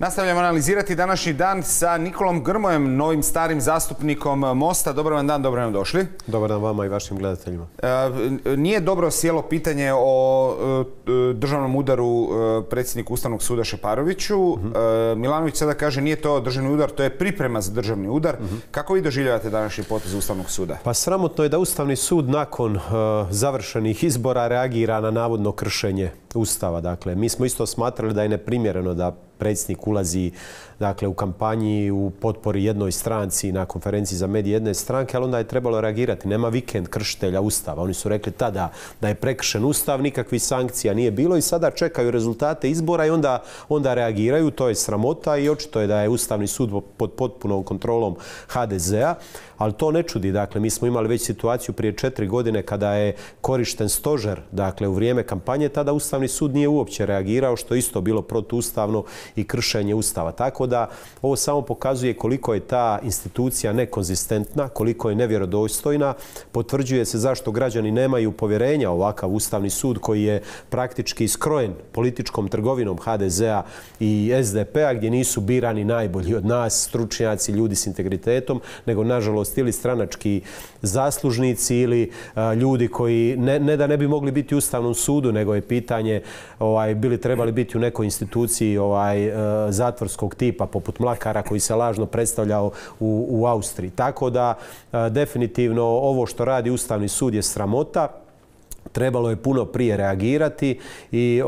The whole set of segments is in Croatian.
Nastavljamo analizirati današnji dan sa Nikolom Grmojem, novim starim zastupnikom Mosta. Dobar vam dan, dobro nam došli. Dobar dan vama i vašim gledateljima. Nije dobro sjelo pitanje o državnom udaru predsjedniku Ustavnog suda Šeparoviću. Milanović sada kaže nije to državni udar, to je priprema za državni udar. Kako vi doživljavate današnji potez Ustavnog suda? Pa sramotno je da Ustavni sud nakon završenih izbora reagira na navodno kršenje Ustava. Dakle, mi smo isto smatrali da je neprimjereno da predsjednik ulazi u kampanji u potpori jednoj stranci na konferenciji za medije jedne stranke, ali onda je trebalo reagirati. Nema vikend kršitelja Ustava. Oni su rekli tada da je prekršen Ustav, nikakvih sankcija nije bilo i sada čekaju rezultate izbora i onda reagiraju. To je sramota i očito je da je Ustavni sud pod potpunom kontrolom HDZ-a, ali to ne čudi. Dakle, mi smo imali već situaciju prije 4 godine kada je korišten stožer, u vrijeme kampanje, tada Ustavni sud nije uopće reagirao, što je isto bilo protuustavno i kršenje Ustava. Tako da ovo samo pokazuje koliko je ta institucija nekonzistentna, koliko je nevjerodostojna. Potvrđuje se zašto građani nemaju povjerenja u ovakav Ustavni sud koji je praktički skrojen političkom trgovinom HDZ-a i SDP-a, gdje nisu birani najbolji od nas, stručnjaci, ljudi s integritetom, nego nažalost ili stranački zaslužnici ili ljudi koji ne da ne bi mogli biti u Ustavnom sudu, nego je pitanje bili trebali biti u nekoj instituciji zatvorskog tipa poput Mlakara koji se lažno predstavljao u Austriji. Tako da definitivno ovo što radi Ustavni sud je sramota. Trebalo je puno prije reagirati i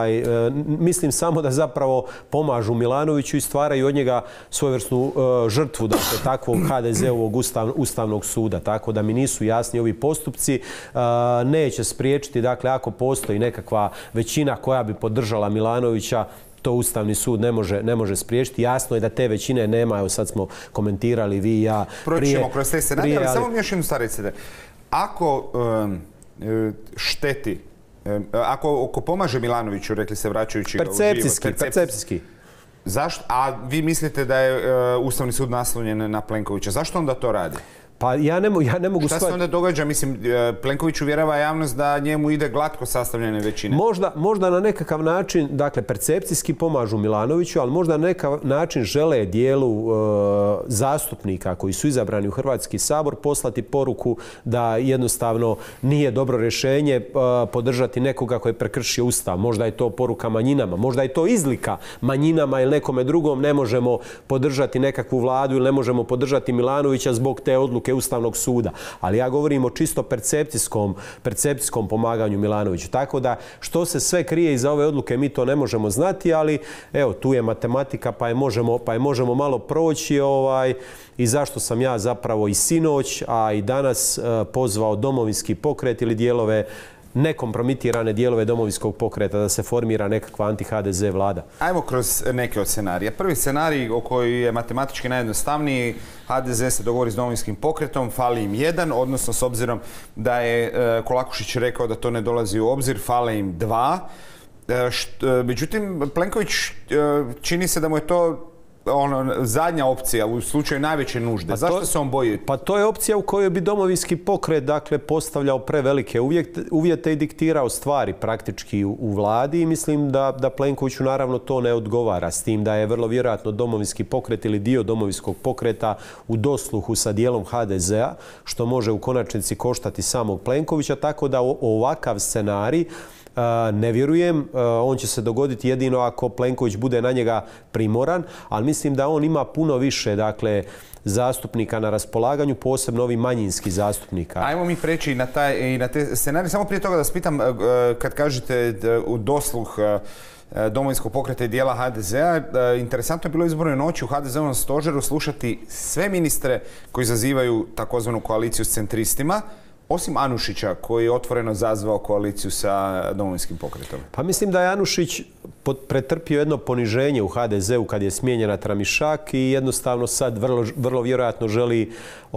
mislim samo da zapravo pomažu Milanoviću i stvaraju od njega svojevrsnu žrtvu takvog HDZ-ovog Ustavnog suda. Tako da mi nisu jasni ovi postupci. Neće spriječiti, ako postoji nekakva većina koja bi podržala Milanovića, to Ustavni sud ne može spriječiti. Jasno je da te većine nema, evo sad smo komentirali vi i ja. Proćemo kroz te scenarije, ali samo mi još jednu stvar recite. Ako šteti, ako pomaže Milanoviću, rekli se vraćajući ga u život. Percepcijski. Zašto? A vi mislite da je Ustavni sud naslonjen na Plenkovića. Zašto onda to radi? Pa ja ne mogu Šta se onda događa? Mislim, Plenković uvjerava javnost da njemu ide glatko sastavljene većine. Možda na nekakav način, percepcijski pomažu Milanoviću, ali možda na nekakav način žele dijelu zastupnika koji su izabrani u Hrvatski sabor poslati poruku da jednostavno nije dobro rješenje podržati nekoga koji je prekršio Ustav. Možda je to poruka manjinama, možda je to izlika manjinama ili nekome drugom. Ne možemo podržati nekakvu vladu ili ne možemo podržati Milanovića zbog te odluke Ustavnog suda. Ali ja govorim o čisto percepcijskom pomaganju Milanoviću. Tako da što se sve krije iza ove odluke mi to ne možemo znati, ali evo tu je matematika pa je možemo malo proći i zašto sam ja zapravo i sinoć, a i danas pozvao Domovinski pokret ili nekompromitirane dijelove Domovinskog pokreta da se formira nekakva anti-HDZ vlada. Ajmo kroz neke od scenarija. Prvi scenarij o koji je matematički najjednostavniji, HDZ se dogovori s Domovinskim pokretom, fali im jedan, odnosno s obzirom da je Kolakušić rekao da to ne dolazi u obzir, fale im dva. Međutim, Plenković čini se da mu je to zadnja opcija u slučaju najveće nužde. Zašto se on boji? Pa to je opcija u kojoj bi Domovinski pokret postavljao prevelike uvjete i diktirao stvari praktički u vladi i mislim da Plenkoviću naravno to ne odgovara, s tim da je vrlo vjerojatno Domovinski pokret ili dio Domovinskog pokreta u dosluhu sa dijelom HDZ-a, što može u konačnici koštati samog Plenkovića, tako da ovakav scenarij ne vjerujem. On će se dogoditi jedino ako Plenković bude na njega primoran, ali mislim da on ima puno više zastupnika na raspolaganju, posebno ovih manjinskih zastupnika. Ajmo mi preći i na te scenarije. Samo prije toga da vas pitam, kad kažete u dosluh Domovinskog pokreta i dijela HDZ-a, interesantno je bilo izbornoj noći u HDZ-ovom stožeru slušati sve ministre koji zazivaju takozvanu koaliciju s centristima, osim Anušića koji je otvoreno zazvao koaliciju sa Domovinskim pokretom. Pa mislim da je Anušić pretrpio jedno poniženje u HDZ-u kad je smijenjena Tramišak i jednostavno sad vrlo vjerojatno želi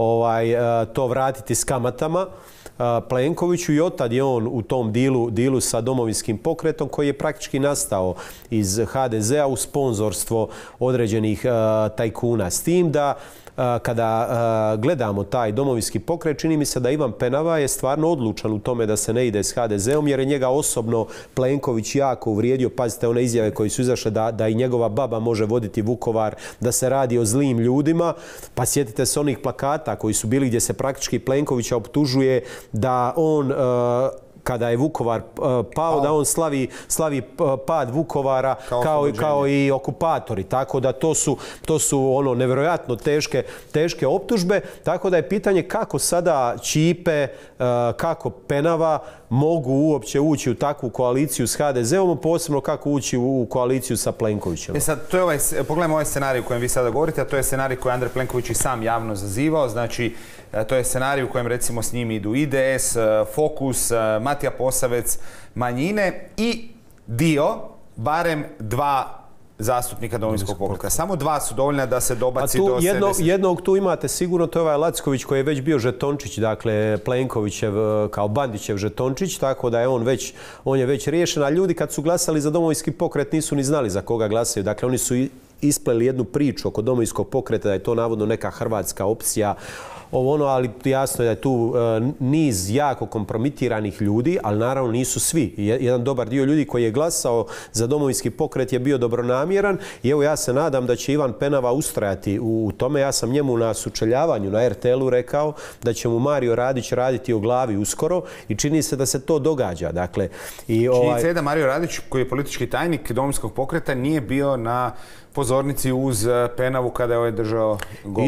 to vratiti s kamatama Plenkoviću i otad je on u tom dilu sa Domovinskim pokretom koji je praktički nastao iz HDZ-a u sponzorstvo određenih tajkuna. S tim da kada gledamo taj Domovinski pokret, čini mi se da Ivan Penava je stvarno odlučan u tome da se ne ide s HDZ-om, jer je njega osobno Plenković jako uvrijedio. Pazite, one izjave koje su izašle da i njegova baba može voditi Vukovar, da se radi o zlim ljudima. Pa sjetite se onih plakata koji su bili gdje se praktički Plenkovića optužuje da on kada je Vukovar pao, da on slavi pad Vukovara kao i okupatori. Tako da to su ono nevjerojatno teške optužbe. Tako da je pitanje kako sada Ćipe, kako Penava mogu uopće ući u takvu koaliciju s HDZ-om, posebno kako ući u koaliciju sa Plenkovićem. Sad, pogledajmo ovaj scenarij u kojem vi sada govorite, a to je scenarij koji je Andrej Plenković i sam javno zazivao. Znači, to je scenarij u kojem recimo s njim idu IDS, Fokus, Matija Posavec, manjine i dio, barem 2 zastupnika Domovinskog pokreta. Samo 2 su dovoljna da se dobaci do 70. Jednog tu imate sigurno, to je ovaj Lacković koji je već bio žetončić, dakle Plenkovićev kao Bandićev žetončić, tako da je on je već riješen, a ljudi kad su glasali za Domovinski pokret nisu ni znali za koga glasaju. Dakle, oni su ispleli jednu priču oko Domovinskog pokreta da je to navodno neka hrvatska opcija, ali jasno je da je tu niz jako kompromitiranih ljudi, ali naravno nisu svi. Jedan dobar dio ljudi koji je glasao za Domovinski pokret je bio dobronamjeran i evo ja se nadam da će Ivan Penava ustrajati u tome. Ja sam njemu na sučeljavanju na RTL-u rekao da će mu Mario Radić raditi o glavi uskoro i čini se da se to događa. Dakle, činjenica je da Mario Radić, koji je politički tajnik Domovinskog pokreta, nije bio na pozornici uz Penavu kada je ovaj držao govor.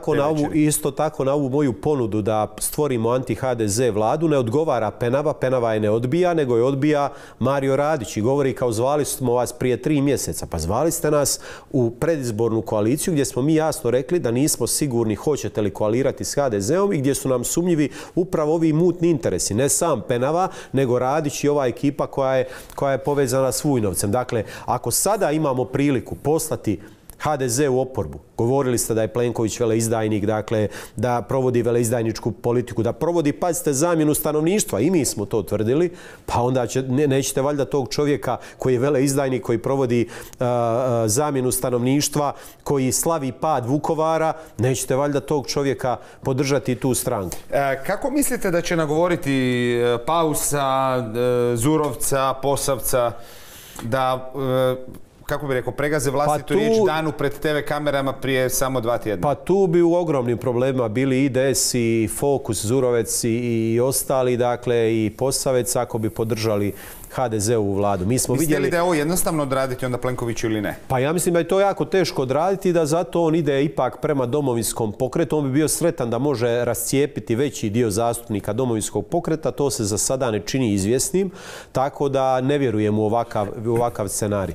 Isto tako na ovu moju ponudu da stvorimo anti-HDZ vladu ne odgovara Penava. Penava je ne odbija, nego je odbija Mario Radić i govori kao zvali smo vas prije 3 mjeseca. Pa zvali ste nas u predizbornu koaliciju gdje smo mi jasno rekli da nismo sigurni hoćete li koalirati s HDZ-om i gdje su nam sumnjivi upravo ovi mutni interesi. Ne sam Penava, nego Radić i ova ekipa koja je povezana s Vujnovcem. Dakle, ako sada imamo priliku poslati HDZ u oporbu, govorili ste da je Plenković veleizdajnik, dakle da provodi veleizdajničku politiku, da provodi, pazite, zamjenu stanovništva, i mi smo to tvrdili, pa onda nećete valjda tog čovjeka koji je veleizdajnik, koji provodi zamjenu stanovništva, koji slavi pad Vukovara, nećete valjda tog čovjeka podržati tu stranku. Kako mislite da će nagovoriti Pausa, Zurovca, Posavca da kako bi rekao, pregaze vlastitu riječ danu pred TV kamerama prije samo 2 tjedna? Pa tu bi u ogromnim problemima bili IDS i Fokus, Zurovec i ostali, dakle i Posavec, ako bi podržali HDZ-ovu vladu. Mislite li da je ovo jednostavno odraditi onda Plenkoviću ili ne? Pa ja mislim da je to jako teško odraditi i da zato on ide ipak prema Domovinskom pokretu. On bi bio sretan da može rascijepiti veći dio zastupnika Domovinskog pokreta. To se za sada ne čini izvjesnim, tako da ne vjerujem u ovakav scenarij.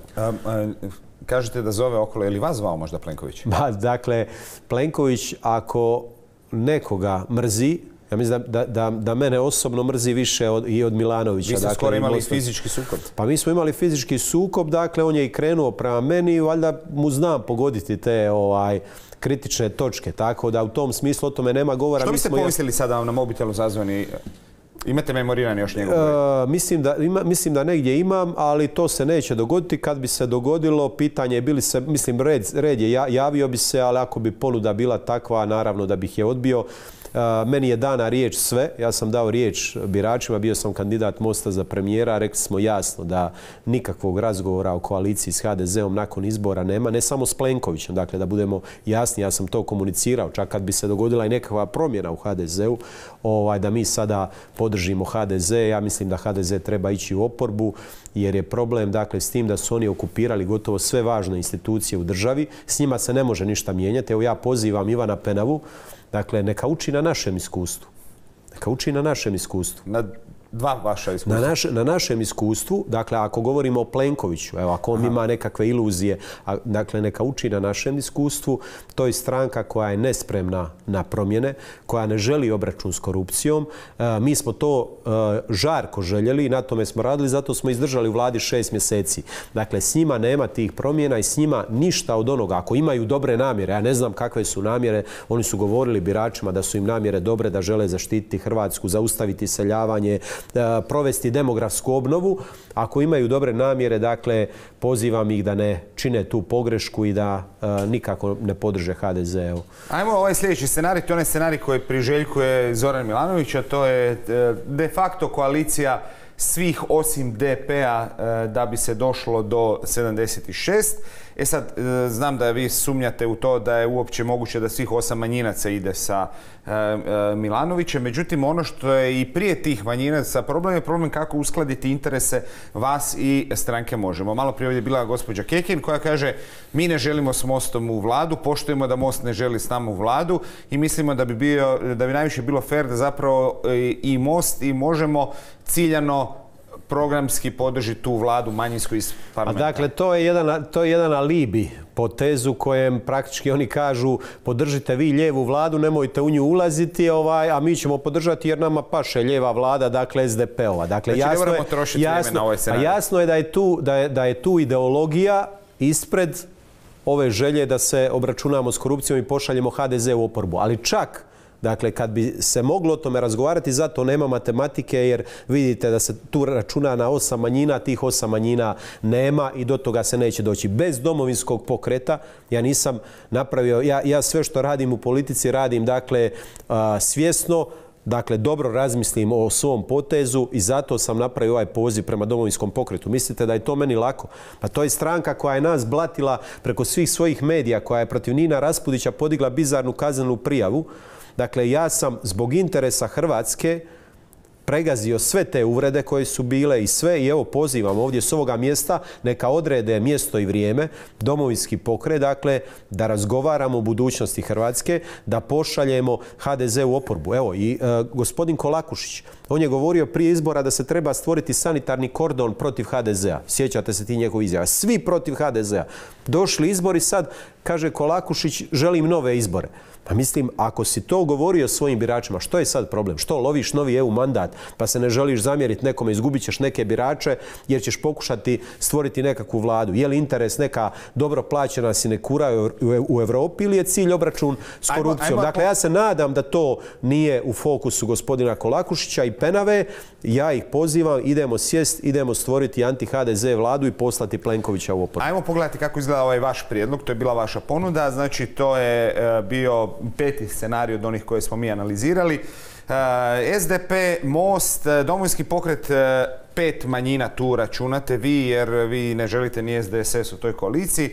Kažete da zove okolo, je li vas zvao možda Plenković? Dakle, Plenković ako nekoga mrzi, ja mislim da mene osobno mrzi više i od Milanovića. Vi ste skoro imali fizički sukob. Pa mi smo imali fizički sukob, dakle on je i krenuo prema meni i valjda mu znam pogoditi te kritične točke, tako da u tom smislu o tome nema govora. Što biste pomislili sada na mobitelu zazvani? Imate memoriran još njegov broj? Mislim da negdje imam, ali to se neće dogoditi. Kad bi se dogodilo, pitanje je bili se, mislim, red je javio bi se, ali ako bi ponuda bila takva, naravno da bih je odbio. Meni je dana riječ sve, ja sam dao riječ biračima, bio sam kandidat Mosta za premijera, rekli smo jasno da nikakvog razgovora o koaliciji s HDZ-om nakon izbora nema, ne samo s Plenkovićem, dakle da budemo jasni, ja sam to komunicirao, čak kad bi se dogodila i nekakva promjena u HDZ-u, da mi sada podržimo HDZ, ja mislim da HDZ treba ići u oporbu, jer je problem, dakle, s tim da su oni okupirali gotovo sve važne institucije u državi, s njima se ne može ništa mijenjati. Evo ja pozivam Ivana Penavu, dakle, neka uči na našem iskustvu. Neka uči na našem iskustvu. Na 2 vaša iskustva? Na našem iskustvu, dakle, ako govorimo o Plenkoviću, evo, ako on ima nekakve iluzije, dakle, neka uči na našem iskustvu, to je stranka koja je nespremna na promjene, koja ne želi obračun s korupcijom. Mi smo to žarko željeli i na tome smo radili, zato smo izdržali u vladi 6 mjeseci. Dakle, s njima nema tih promjena i s njima ništa od onoga. Ako imaju dobre namjere, ja ne znam kakve su namjere, oni su govorili biračima da su im namjere dobre, da žele zaštititi Hrvatsku, zaustaviti iseljavanje, provesti demografsku obnovu. Ako imaju dobre namjere, dakle, pozivam ih da ne čine tu pogrešku i da nikako ne podrže HDZ. Ajmo ovaj sljedeći scenarij, to je onaj scenarij koji priželjkuje Zoran Milanović, a to je de facto koalicija svih osim DP-a da bi se došlo do 76. E sad, znam da vi sumnjate u to da je uopće moguće da svih 8 manjinaca ide sa Milanovićem. Međutim, ono što je i prije tih manjinaca problem je problem kako uskladiti interese vas i stranke Možemo. Malo prije ovdje je bila gospođa Kekin koja kaže mi ne želimo s Mostom u vladu, poštujemo da Most ne želi s nama u vladu i mislimo da bi najviše bilo fair da zapravo i Most i Možemo ciljano programski podrži tu vladu manjinsku iz parlamenta. Dakle, to je jedan alibi potezu kojem praktički oni kažu podržite vi lijevu vladu, nemojte u nju ulaziti, a mi ćemo podržati jer nama paše lijeva vlada, dakle SDP-ova. Dakle, ne moramo trošiti vrijeme na ovaj scenarij. Jasno je da je tu ideologija ispred ove želje da se obračunamo s korupcijom i pošaljemo HDZ u oporbu. Ali čak, dakle, kad bi se moglo o tome razgovarati, zato nema matematike jer vidite da se tu računa na 8 manjina, tih 8 manjina nema i do toga se neće doći. Bez domovinskog pokreta ja nisam napravio, ja sve što radim u politici radim, dakle, svjesno, dakle, dobro razmislim o svom potezu i zato sam napravio ovaj poziv prema domovinskom pokretu. Mislite da je to meni lako? Pa to je stranka koja je nas blatila preko svih svojih medija, koja je protiv Nina Raspudića podigla bizarnu kaznenu prijavu. Dakle, ja sam zbog interesa Hrvatske pregazio sve te uvrede koje su bile i sve i evo pozivam ovdje s ovoga mjesta neka odrede mjesto i vrijeme, domovinski pokret, dakle, da razgovaramo o budućnosti Hrvatske, da pošaljemo HDZ u oporbu. Evo i gospodin Kolakušić, on je govorio prije izbora da se treba stvoriti sanitarni kordon protiv HDZ-a. Sjećate se ti njegovih izjava? Svi protiv HDZ-a. Došli izbori sad, kaže Kolakušić, želim nove izbore. Pa mislim, ako si to govorio svojim biračima, što je sad problem? Što loviš novi EU mandat pa se ne želiš zamjeriti nekome, izgubit ćeš neke birače jer ćeš pokušati stvoriti nekakvu vladu? Je li interes neka dobro plaćena sinekura u Europi ili je cilj obračun s korupcijom? Dakle, ja se nadam da to nije u fokusu gospodina Kolakušića i Penave. Ja ih pozivam, idemo sjest, idemo stvoriti anti-HDZ vladu i poslati Plenkovića u oporbu. Ajmo pogledati kako izgleda ovaj vaš prijedlog, to je bila vaša ponuda, znači to je bio 5. scenarij od onih koje smo mi analizirali. SDP, Most, Domovinski pokret, 5 manjina tu računate vi jer vi ne želite ni SDSS u toj koaliciji.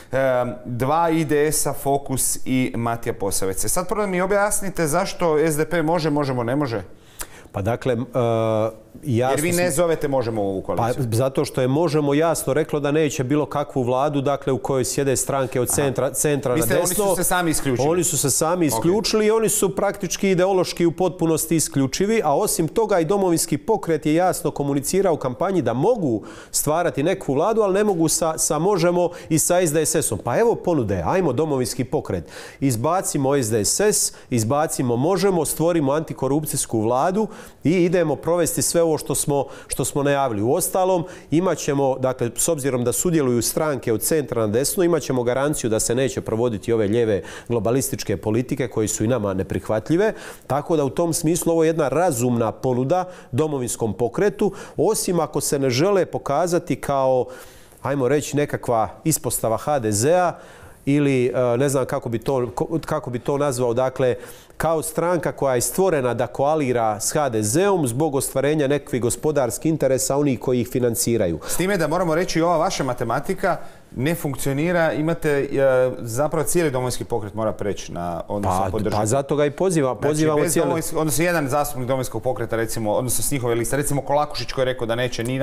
2 IDS-a, Fokus i Matija Posavec. Sad prvo mi objasnite zašto SDP može, Možemo ne može? Pa dakle, jer vi ne zovete Možemo u ovu koaliciju. Pa zato što je Možemo jasno reklo da neće bilo kakvu vladu, dakle, u kojoj sjede stranke od centra na desno. Oni su se sami isključili. Oni su se sami isključili i oni su praktički ideološki u potpunosti isključivi, a osim toga i Domovinski pokret je jasno komunicirao u kampanji da mogu stvarati neku vladu, ali ne mogu sa Možemo i sa SDSS-om. Pa evo ponude, ajmo Domovinski pokret. Izbacimo SDSS, izbacimo Možemo, stvorimo antikorupcijsku vladu i idemo provesti sve ovo što smo najavili. Uostalom, imat ćemo, dakle, s obzirom da sudjeluju stranke od centra na desno, imat ćemo garanciju da se neće provoditi ove lijeve globalističke politike koje su i nama neprihvatljive. Tako da u tom smislu ovo je jedna razumna ponuda Domovinskom pokretu, osim ako se ne žele pokazati kao, ajmo reći, nekakva ispostava HDZ-a ili ne znam kako bi to nazvao, dakle, kao stranka koja je stvorena da koalira s HDZ-om zbog ostvarenja nekakvih gospodarskih interesa onih koji ih financiraju. S time da moramo reći, ova vaša matematika ne funkcionira, imate zapravo cijeli Domovinski pokret mora preći na, odnosno podržati. Pa zato ga i pozivamo cijeli. Odnosno jedan zastupnik Domovinskog pokreta, recimo, odnosno s njihove liste, recimo Kolakušić koji je rekao da neće ni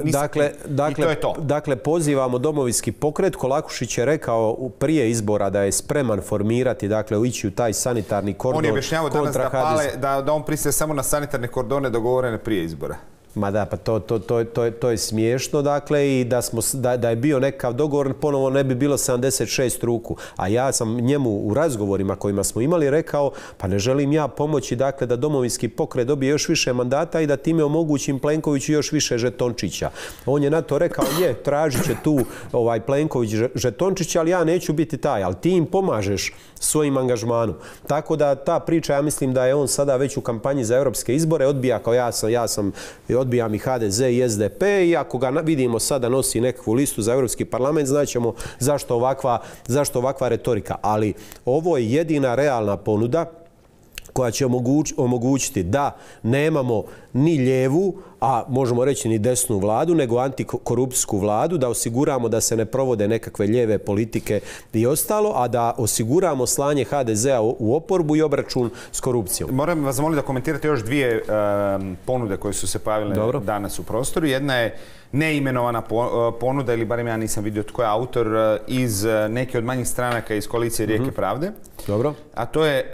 i to je to. Dakle, pozivamo Domovinski pokret. Kolakušić je rekao prije izbora da je spreman formirati, dakle, ići u taj sanitarni kordon. On je objašnjavao danas da on pristaje samo na sanitarne kordone dogovorene prije izbora. Ma da, pa to je smiješno, dakle, i da je bio nekakav dogovor, ponovo ne bi bilo 76 ruku. A ja sam njemu u razgovorima kojima smo imali rekao, pa ne želim ja pomoći, dakle, da Domovinski pokret dobije još više mandata i da time omogućim Plenkoviću još više žetončića. On je na to rekao, tražit će tu Plenković žetončića, ali ja neću biti taj, ali ti im pomažeš svojim angažmanom. Tako da ta priča, ja mislim da je on sada već u kampanji za europske izbore, odbija kao odbijam i HDZ i SDP, i ako ga vidimo sada nosi nekakvu listu za Europski parlament, znaćemo zašto ovakva retorika. Ali ovo je jedina realna ponuda koja će omogućiti da nemamo ni lijevu, a možemo reći ni desnu vladu, nego antikorupcijsku vladu, da osiguramo da se ne provode nekakve lijeve politike i ostalo, a da osiguramo slanje HDZ-a u oporbu i obračun s korupcijom. Moram vas zamoliti da komentirate još dvije ponude koje su se pojavile danas u prostoru. Jedna je neimenovana ponuda, ili barem ja nisam vidio tko je autor, iz neke od manjih stranaka iz koalicije Rijeke Pravde. Dobro. A to je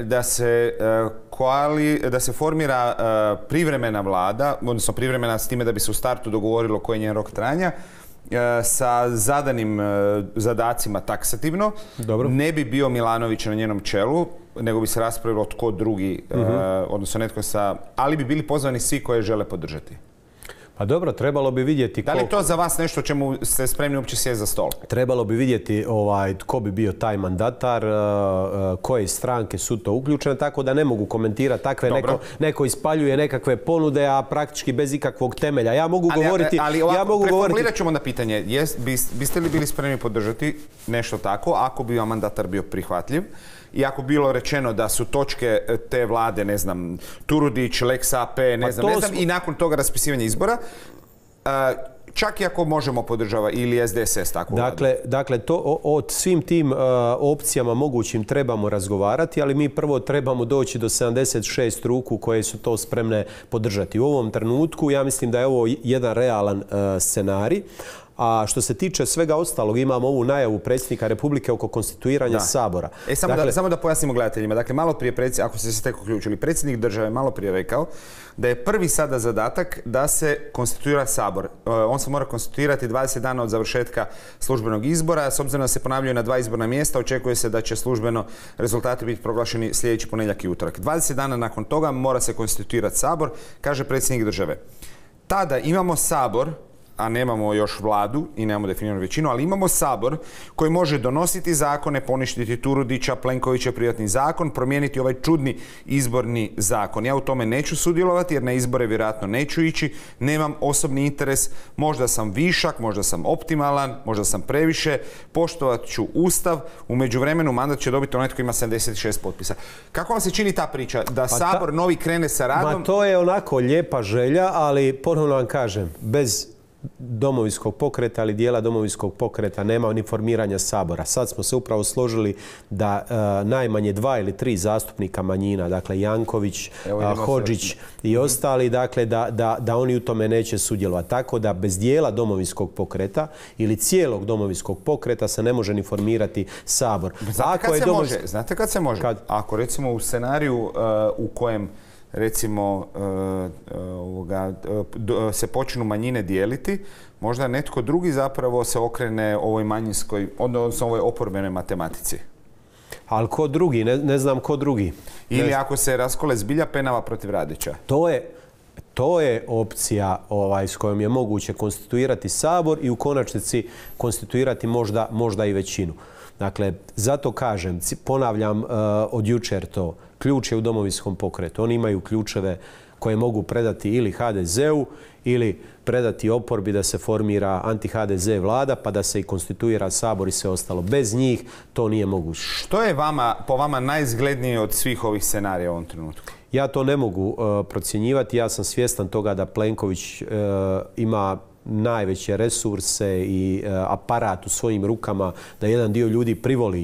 da se formira privremena vlada, odnosno privremena s time da bi se u startu dogovorilo koji je njen rok trajanja, sa zadanim zadacima taksativno. Dobro. Ne bi bio Milanović na njenom čelu, nego bi se raspravilo tko drugi, odnosno netko ali bi bili pozvani svi koje žele podržati. Pa dobro, trebalo bi vidjeti... Da li je to za vas nešto čemu ste spremni uopće sjesti za stol? Trebalo bi vidjeti tko bi bio taj mandatar, koje stranke su to uključene, tako da ne mogu komentirati takve, neko ispaljuje nekakve ponude, a praktički bez ikakvog temelja. Ja mogu govoriti... Ali ovako, preformulirat ćemo na pitanje, biste li bili spremni podržati nešto tako, ako bi vam mandatar bio prihvatljiv? I ako bilo rečeno da su točke te vlade, ne znam, Turudić, Lex AP, ne znam, i nakon toga raspisivanja izbora, čak i ako možemo podržava ili SDSS takvu vladu. Dakle, o svim tim opcijama mogućim trebamo razgovarati, ali mi prvo trebamo doći do 76 ruku koje su to spremne podržati. U ovom trenutku ja mislim da je ovo jedan realan scenarij. A što se tiče svega ostalog, imamo ovu najavu predsjednika Republike oko konstituiranja Sabora. Samo da pojasnimo gledateljima. Dakle, malo prije ako ste se tek uključili, predsjednik države malo prije rekao da je prvi sada zadatak da se konstituira Sabor. On se mora konstituirati 20 dana od završetka službenog izbora. S obzirom da se ponavljaju na 2 izborna mjesta, očekuje se da će službeno rezultati biti proglašeni sljedeći ponedjeljak i utorak. 20 dana nakon toga mora se konstituirati Sabor, kaže predsjednik države. Tada imamo Sabor, a nemamo još vladu i nemamo definiranu većinu, ali imamo Sabor koji može donositi zakone, poništiti Turudića, Plenkovića privatni zakon, promijeniti ovaj čudni izborni zakon. Ja u tome neću sudjelovati jer na izbore vjerojatno neću ići, nemam osobni interes, možda sam višak, možda sam optimalan, možda sam previše, poštovat ću Ustav, u međuvremenu mandat će dobiti onaj tko ima 76 potpisa. Kako vam se čini ta priča? Da Sabor novi krene sa radom? Ma to je onako lijepa želja, ali ponovno vam kažem, bez Domovinskog pokreta ili dijela Domovinskog pokreta nema ni formiranja Sabora. Sad smo se upravo složili da najmanje 2 ili 3 zastupnika manjina, dakle Janković, Hodžić i ostali, dakle da oni u tome neće sudjelovati. Tako da bez dijela Domovinskog pokreta ili cijelog Domovinskog pokreta se ne može ni formirati Sabor. Znate kad se može? Ako recimo u scenariju u kojem recimo se počnu manjine dijeliti, možda netko drugi zapravo se okrene ovoj manjinskoj, odnosno ovoj oporbenoj matematici. Ali ko drugi? Ne znam ko drugi. Ili ako se raskole zbilja Penava protiv Radića. To je opcija s kojom je moguće konstituirati Sabor i u konačnici konstituirati možda i većinu. Dakle, zato kažem, ponavljam od jučer to, ključ je u Domovinskom pokretu. Oni imaju ključeve koje mogu predati ili HDZ-u ili predati oporbi da se formira anti-HDZ vlada pa da se i konstituira Sabor i sve ostalo. Bez njih to nije moguće. Što je po vama najizglednije od svih ovih scenarija u ovom trenutku? Ja to ne mogu procjenjivati. Ja sam svjestan toga da Plenković ima najveće resurse i aparat u svojim rukama da jedan dio ljudi privoli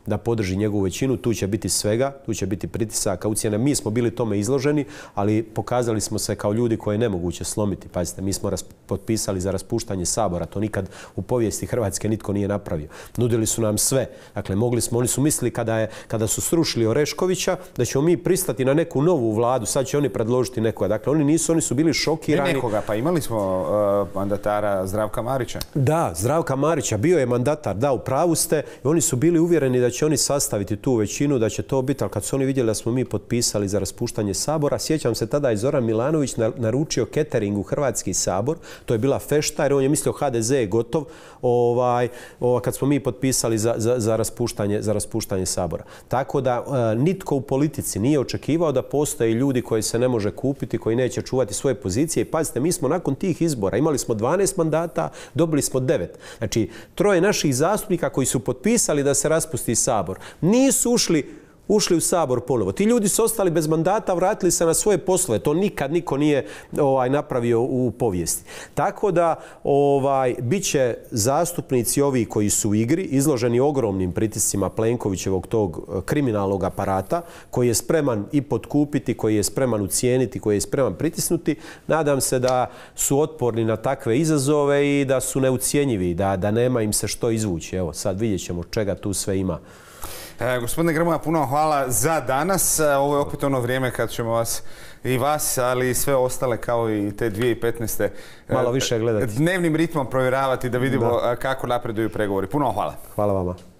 da podrži njegovu većinu. Tu će biti svega, tu će biti pritisaka, ucjene. Mi smo bili tome izloženi, ali pokazali smo se kao ljudi koje je nemoguće slomiti. Pazite, mi smo potpisali za raspuštanje Sabora. To nikad u povijesti Hrvatske nitko nije napravio. Nudili su nam sve. Dakle, mogli smo, oni su mislili kada su srušili Oreškovića da ćemo mi pristati na neku novu vladu, sad će oni predložiti nekoga. Dakle, oni su bili šokirani. Ne nekoga, pa imali smo mandatara Zdravka Marića. Da, Zdravka Marića, bio je mandatar, da, u pravu ste. I oni su bili uvjereni da će oni sastaviti tu većinu, da će to biti, ali kad su oni vidjeli da smo mi potpisali za raspuštanje Sabora, sjećam se tada je Zoran Milanović naručio catering u Hrvatski sabor, to je bila fešta, jer on je mislio HDZ je gotov, kad smo mi potpisali za raspuštanje Sabora. Tako da nitko u politici nije očekivao da postoje ljudi koji se ne može kupiti, koji neće čuvati svoje pozicije. I pazite, mi smo nakon tih izbora, imali smo 12 mandata, dobili smo 9. Znači, 3 naših zastupnika koji su potpisali da se raspusti Sabor, nisu ušli u Sabor ponovo. Ti ljudi su ostali bez mandata, vratili se na svoje poslove. To nikad niko nije napravio u povijesti. Tako da bit će zastupnici ovi koji su u igri, izloženi ogromnim pritiscima Plenkovićevog tog kriminalnog aparata, koji je spreman i potkupiti, koji je spreman ucijeniti, koji je spreman pritisnuti. Nadam se da su otporni na takve izazove i da su neucjenjivi, da nema im se što izvući. Evo, sad vidjet ćemo čega tu sve ima. Gospodine Grmoja, puno hvala za danas. Ovo je opet ono vrijeme kad ćemo vas, ali i sve ostale kao i te 2015. malo više gledati. Dnevnim ritmom provjeravati da vidimo kako napreduju pregovori. Puno hvala. Hvala vama.